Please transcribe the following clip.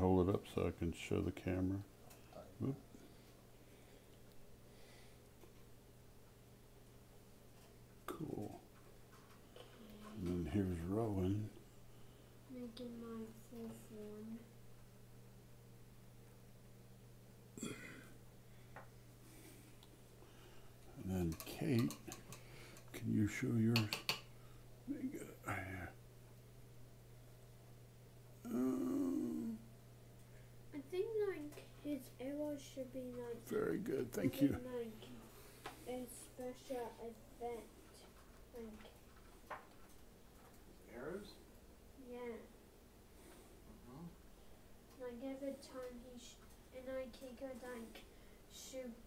hold it up so I can show the camera. Oop. Cool. And then here's Rowan. Making my full form. And then Kate, can you show yours? I think like his arrows should be like Very good, thank you. Like a special effect. Like Arrows? yeah. Like every time and I could like shoot